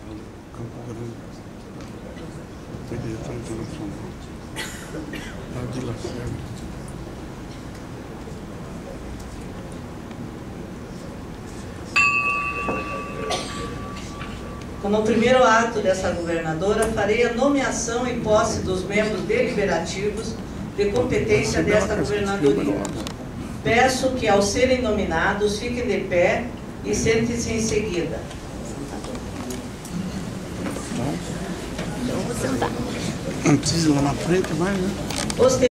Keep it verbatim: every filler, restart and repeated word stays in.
Campo Grande. Diretor internacional. Lá de Lacerda. Como primeiro ato dessa governadora, farei a nomeação e posse dos membros deliberativos de competência desta governadoria. Peço que, ao serem nominados, fiquem de pé e sentem-se em seguida. Não precisa ir lá na frente mais, né?